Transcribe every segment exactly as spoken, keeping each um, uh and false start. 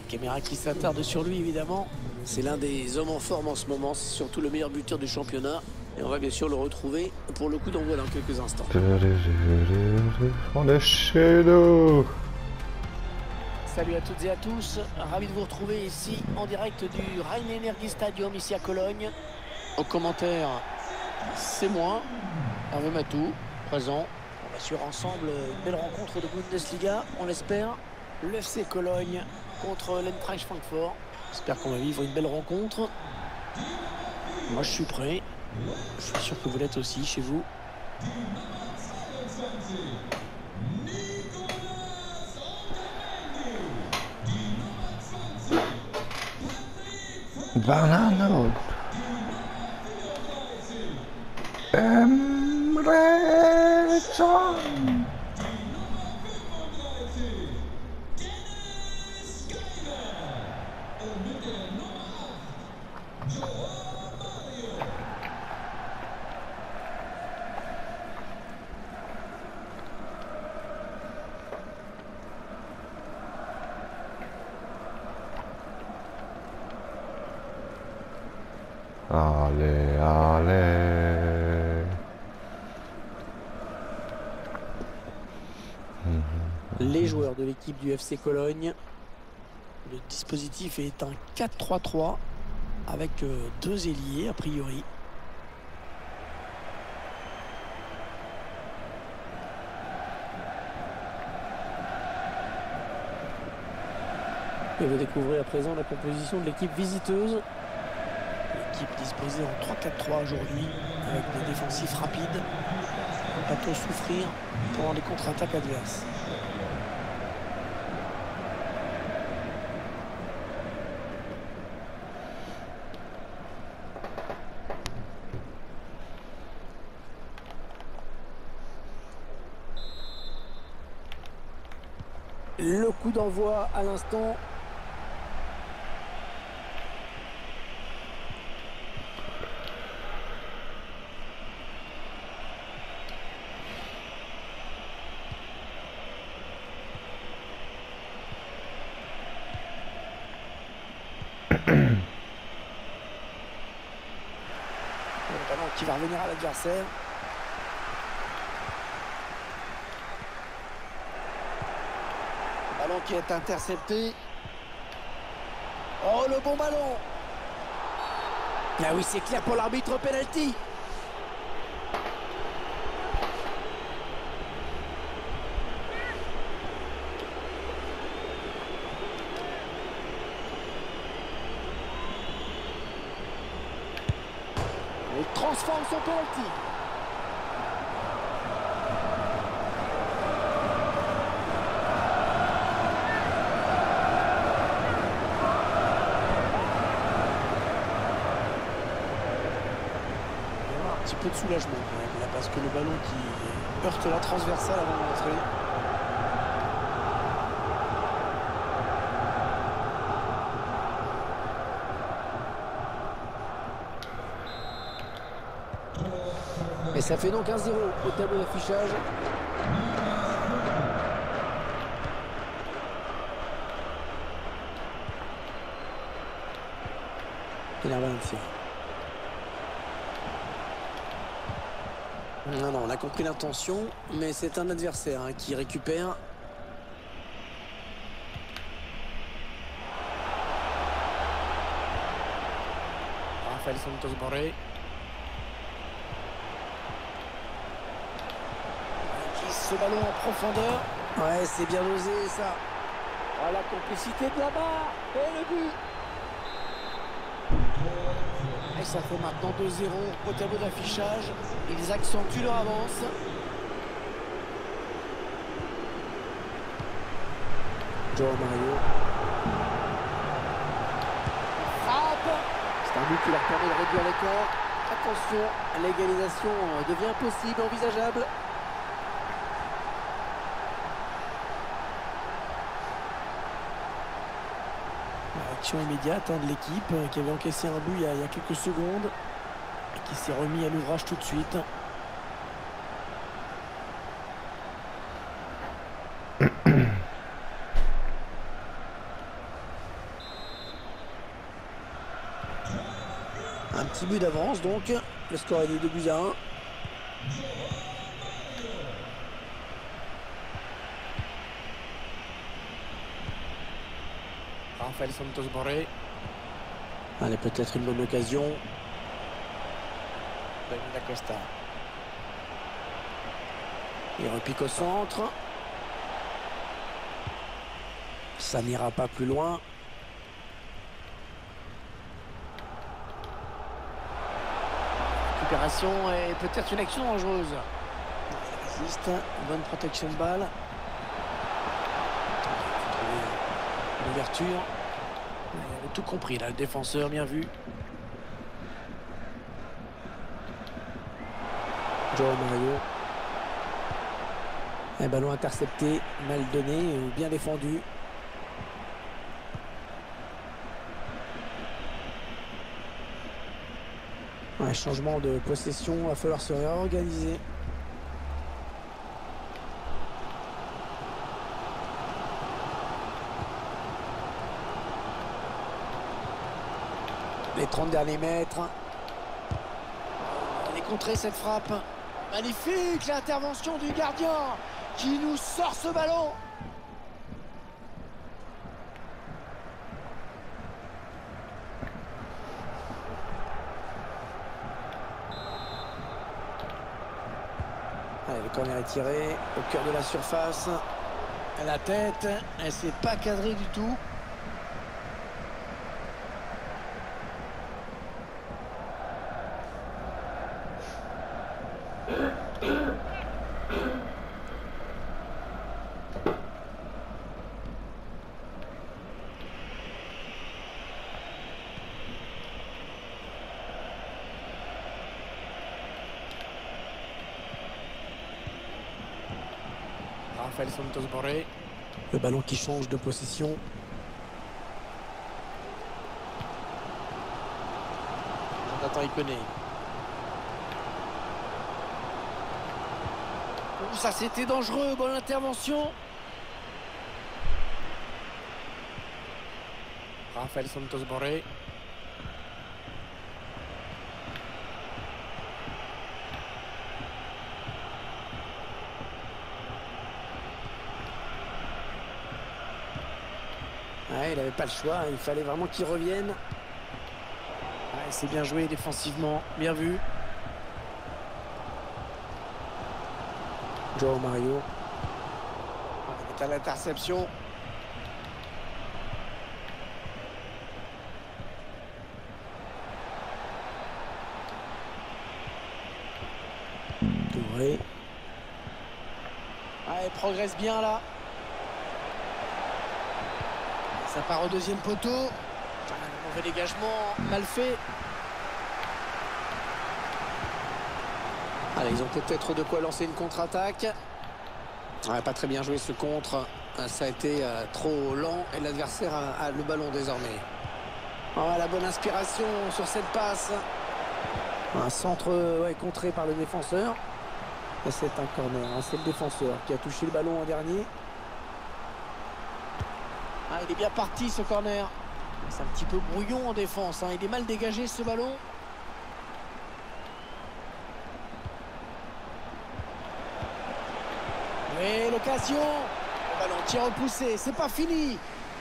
caméra qui s'attarde sur lui, évidemment. C'est l'un des hommes en forme en ce moment. C'est surtout le meilleur buteur du championnat. Et on va bien sûr le retrouver pour le coup d'envoi dans quelques instants. On est chez nous. Salut à toutes et à tous. Ravi de vous retrouver ici en direct du Rhein-Energie Stadium, ici à Cologne. Au commentaire, c'est moi, Hervé Matou, présent. On va suivre ensemble une belle rencontre de Bundesliga, on l'espère. Le F C Cologne contre l'Eintracht Francfort. J'espère qu'on va vivre une belle rencontre. Moi, je suis prêt. Je suis sûr que vous l'êtes aussi chez vous. Banano. Emre Can. Allez, allez. Les joueurs de l'équipe du F C Cologne. Le dispositif est un quatre trois trois avec deux ailiers a priori. Et vous découvrez à présent la composition de l'équipe visiteuse. L'équipe disposée en trois quatre trois aujourd'hui, avec des défensifs rapides. On va pas souffrir pendant les contre-attaques adverses. Le coup d'envoi à l'instant. Le ballon qui va revenir à l'adversaire. Ballon qui est intercepté. Oh, le bon ballon. Ah oui, c'est clair pour l'arbitre, penalty. Il transforme son penalty. Un petit peu de soulagement quand même là, parce que le ballon qui heurte la transversale avant d'entrer. Et ça fait donc un zéro au tableau d'affichage. Et la Valencia. Non, non, on a compris l'intention, mais c'est un adversaire hein, qui récupère. Rafael Santos Borré. Ce ballon en profondeur. Ouais, c'est bien osé ça. Oh, la complicité de là-bas. Et le but. Et ça fait maintenant deux zéro au tableau d'affichage. Ils accentuent leur avance. Joao Mario. Frappe. C'est un but qui leur permet de réduire l'écart. Attention, l'égalisation devient possible, envisageable. Action immédiate hein, de l'équipe euh, qui avait encaissé un but il y a, il y a quelques secondes et qui s'est remis à l'ouvrage tout de suite. petit but d'avance donc. Le score est de deux buts à un. Rafael Santos Borré. Allez, peut-être une bonne occasion. David Acosta. Il repique au centre. Ça n'ira pas plus loin. Récupération et peut-être une action dangereuse. Il résiste. Une bonne protection de balle. L'ouverture. Il avait tout compris là, le défenseur, bien vu. Joao Mario. Un ballon intercepté, mal donné, bien défendu. Un changement de possession, il va falloir se réorganiser. Les trente derniers mètres. Elle est contrée cette frappe. Magnifique l'intervention du gardien qui nous sort ce ballon. Allez, le corner est tiré au cœur de la surface. La tête, elle s'est pas cadrée du tout. Rafael Santos Borré. Le ballon qui change de possession. Jonathan Iconé. Oh, ça c'était dangereux, bonne intervention. Rafael Santos Borré. Ouais, il n'avait pas le choix, il fallait vraiment qu'il revienne. Ouais, c'est bien joué défensivement, bien vu. Joao Mario. Il est à l'interception. Touré. Ouais, il progresse bien là. Ça part au deuxième poteau. Un mauvais dégagement, mal fait. Allez, ils ont peut-être de quoi lancer une contre-attaque. Ouais, pas très bien joué ce contre. Ça a été euh, trop lent et l'adversaire a, a le ballon désormais. Oh, la bonne inspiration sur cette passe. Un centre ouais, contré par le défenseur. Et c'est un corner. Hein. C'est le défenseur qui a touché le ballon en dernier. Ah, il est bien parti ce corner. C'est un petit peu brouillon en défense. Hein. Il est mal dégagé ce ballon. Oui, l'occasion. Le ballon tir repoussé. C'est pas fini.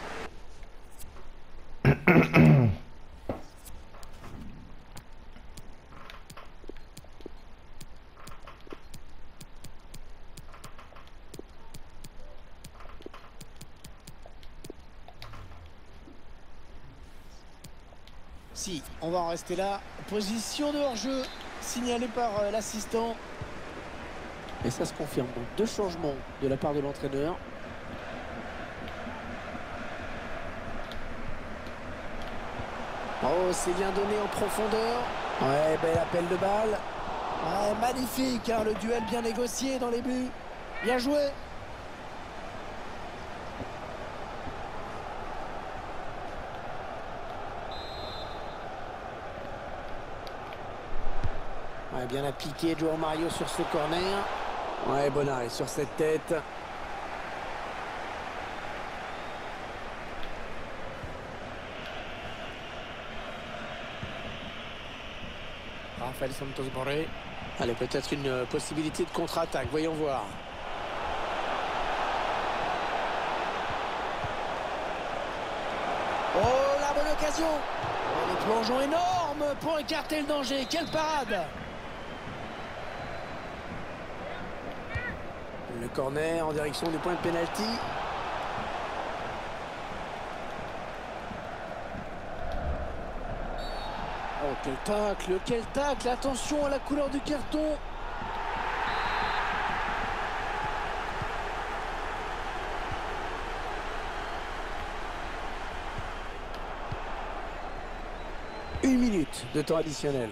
Si, on va en rester là. Position de hors-jeu signalée par euh, l'assistant. Et ça se confirme. Donc deux changements de la part de l'entraîneur. Oh, c'est bien donné en profondeur. Ouais, bel appel de balle. Ouais, magnifique, hein, le duel bien négocié dans les buts. Bien joué. Ouais, bien appliqué Joao Mario sur ce corner. Ouais, bon arrêt sur cette tête. Rafael Santos Borré. Allez, peut-être une possibilité de contre-attaque. Voyons voir. Oh, la bonne occasion. Oh, le plongeon énorme pour écarter le danger. Quelle parade! Le corner en direction du point de pénalty. Oh, quel tacle, quel tacle. Attention à la couleur du carton. Une minute de temps additionnel.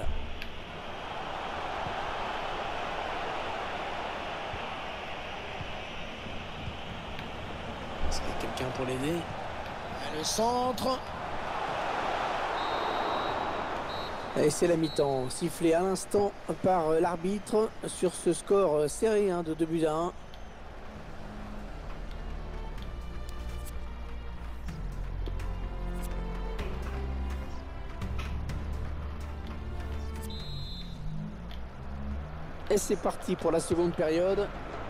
Est-ce qu'il y a quelqu'un pour l'aider? Le centre. Et c'est la mi-temps, sifflé à l'instant par l'arbitre sur ce score serré hein, de deux buts à un. Et c'est parti pour la seconde période.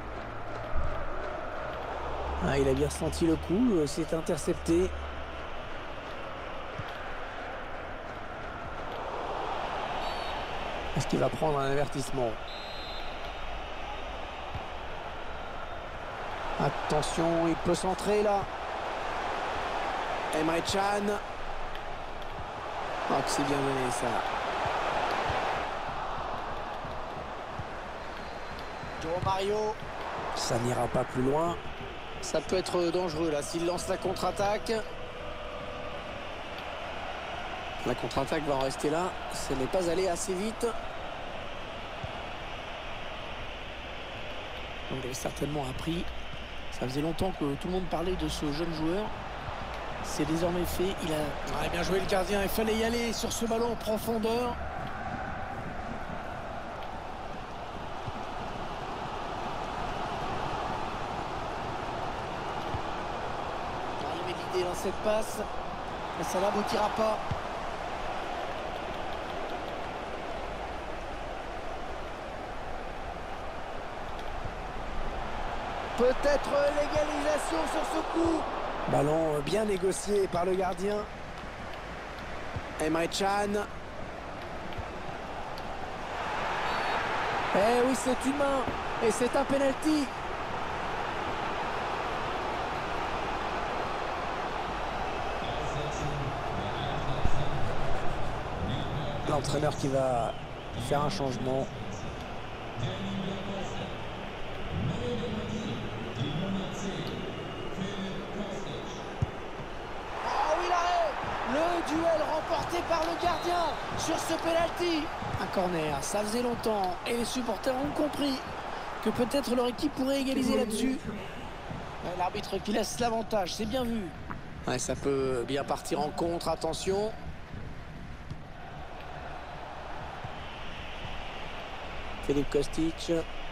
Ah, il a bien ressenti le coup, c'est intercepté. Est-ce qu'il va prendre un avertissement? Attention, il peut centrer là. Emre Can. Oh, que c'est bien mené ça. Joe Mario. Ça n'ira pas plus loin. Ça peut être dangereux là s'il lance la contre-attaque. La contre-attaque va en rester là. Ce n'est pas allé assez vite. Donc il avait certainement appris. Ça faisait longtemps que tout le monde parlait de ce jeune joueur. C'est désormais fait. Il a ah, bien joué le gardien. Il fallait y aller sur ce ballon en profondeur. Il avait l'idée dans cette passe. Mais ça n'aboutira pas. Peut-être l'égalisation sur ce coup. Ballon bien négocié par le gardien. Emre Can. Eh oui, c'est une main. Et c'est un penalty. L'entraîneur qui va faire un changement. Le duel remporté par le gardien sur ce penalty. Un corner, ça faisait longtemps et les supporters ont compris que peut-être leur équipe pourrait égaliser là-dessus. L'arbitre qui laisse l'avantage, c'est bien vu. Ouais, ça peut bien partir en contre, attention. Philippe Kostic.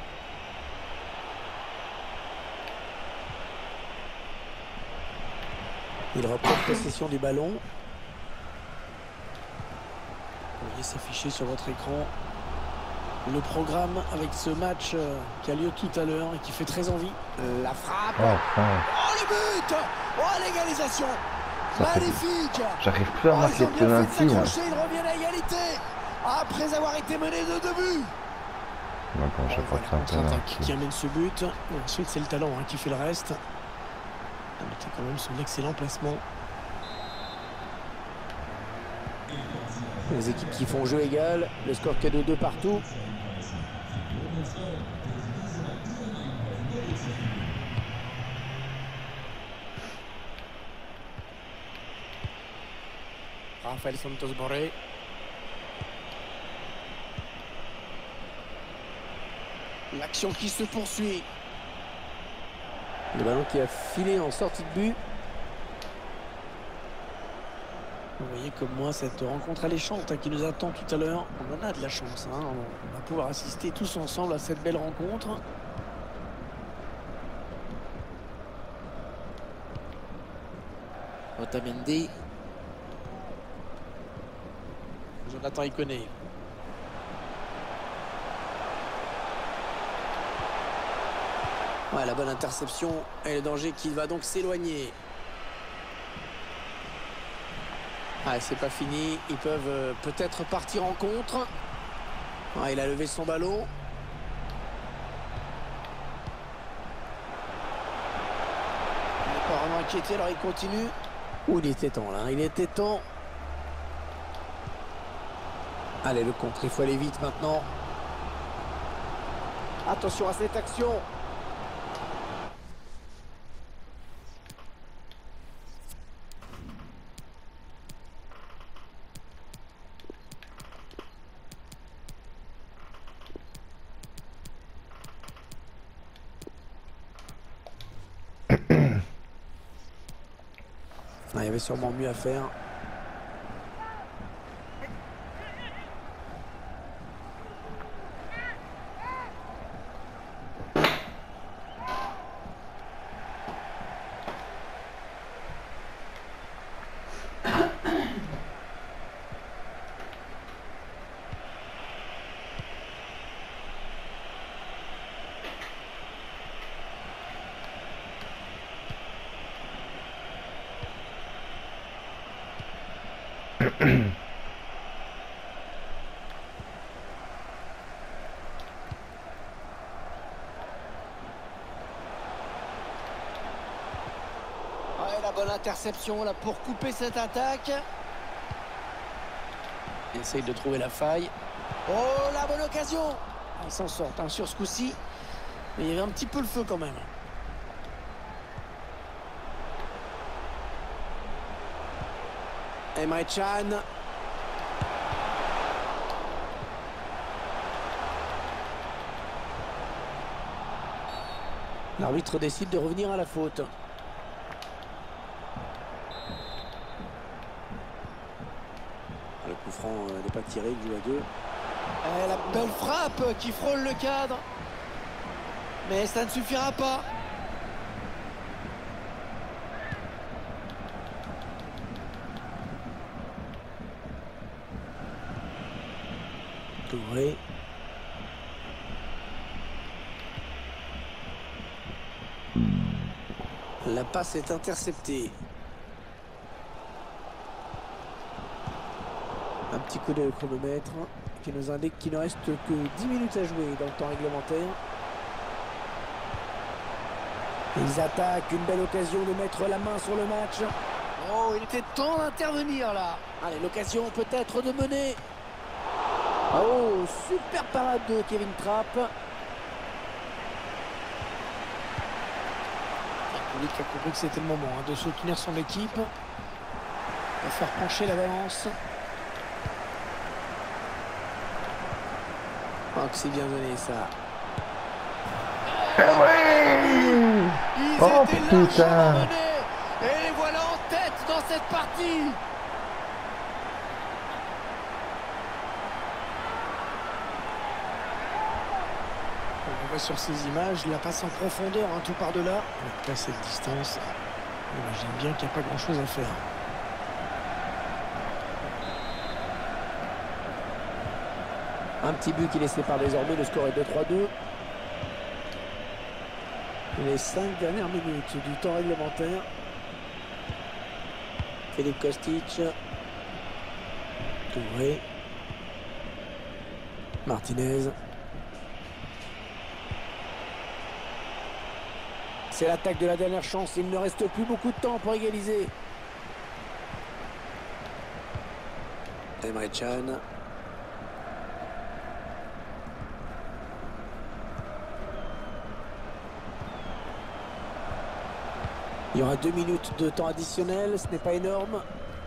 Il reprend possession du ballon. Vous voyez s'afficher sur votre écran le programme avec ce match euh, qui a lieu tout à l'heure et qui fait très envie. La frappe. Oh, oh. Oh le but. Oh l'égalisation. Magnifique. J'arrive plus à marquer de penalty. Ils reviennent à égalité après avoir été menés de deux buts. Non, bon, je crois que c'est un penalty qui amène ce but. Et ensuite c'est le talent hein, qui fait le reste. C'est quand même son excellent placement. Les équipes qui font jeu égal, le score que de deux partout. Rafael Santos Borré. L'action qui se poursuit. Le ballon qui a filé en sortie de but. Vous voyez comme moi cette rencontre alléchante hein, qui nous attend tout à l'heure. On en a de la chance. Hein. On va pouvoir assister tous ensemble à cette belle rencontre. Otamendi. Jonathan Iconé. Ouais, la bonne interception et le danger qui va donc s'éloigner. Ah, c'est pas fini. Ils peuvent euh, peut-être partir en contre. Ah, il a levé son ballon. Il n'est pas vraiment inquiété, alors il continue. Ouh, il était temps là, il était temps. Allez, le contre, il faut aller vite maintenant. Attention à cette action. Ah, il y avait sûrement mieux à faire. Ouais, la bonne interception là pour couper cette attaque. Il essaye de trouver la faille. Oh, la bonne occasion. Ah, il s'en sort hein, sur ce coup-ci. Mais il y avait un petit peu le feu quand même. Emre Can. L'arbitre décide de revenir à la faute. Le coup franc euh, n'est pas tiré, il joue à deux. Et la belle frappe qui frôle le cadre. Mais ça ne suffira pas. Touré. La passe est interceptée. Un petit coup de chronomètre qui nous indique qu'il ne reste que dix minutes à jouer dans le temps réglementaire. Ils attaquent, une belle occasion de mettre la main sur le match. Oh, il était temps d'intervenir là. Allez, l'occasion peut-être de mener. Oh, super parade de Kevin Trapp. Le public a compris que c'était le moment hein, de soutenir son équipe. De faire pencher la balance. Oh, que c'est bien donné ça. Ils Oh étaient putain! menés. Et les voilà en tête dans cette partie. On voit sur ces images la passe en profondeur, hein, tout par-delà. Donc là, cette distance, on imagine bien qu'il n'y a pas grand-chose à faire. Un petit but qui les sépare désormais, le score est de trois deux. Les cinq dernières minutes du temps réglementaire. Philippe Kostic. Touré. Martinez. C'est l'attaque de la dernière chance. Il ne reste plus beaucoup de temps pour égaliser. Emre Can. Il y aura deux minutes de temps additionnel, ce n'est pas énorme.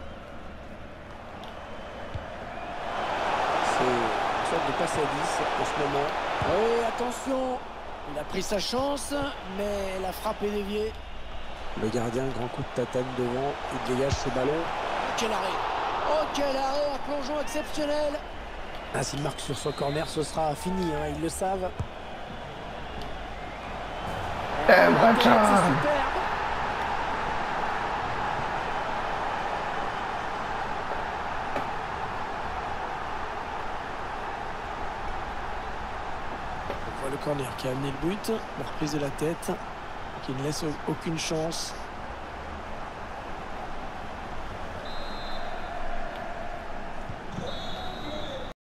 C'est une sorte de passe à dix en ce moment. Oh, attention! Il a pris sa chance, mais la frappe est déviée. Le gardien, grand coup de tatane devant, il dégage ce ballon. Oh, quel arrêt! Oh, quel arrêt! Un plongeon exceptionnel! Ah, s'il marque sur son corner, ce sera fini, hein, ils le savent. Emre Can! C'est superbe! Le le corner qui a amené le but. La reprise de la tête qui ne laisse aucune chance